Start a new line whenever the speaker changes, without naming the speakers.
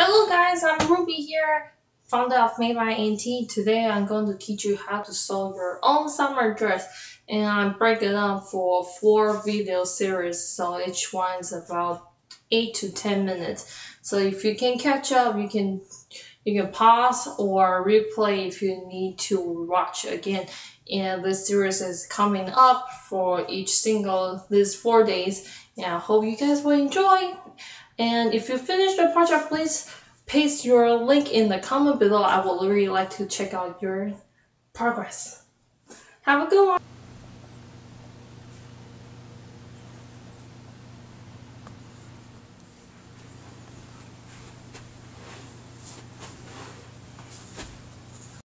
Hello guys, I'm Ruby here, founder of Madebymt. Today I'm going to teach you how to sew your own summer dress, and I break it up for 4 video series, so each one is about 8 to 10 minutes. So if you can catch up, you can pause or replay if you need to watch again. And this series is coming up for each single these 4 days, and I hope you guys will enjoy. And if you finish the project, please paste your link in the comment below. I would really like to check out your progress. Have a good one.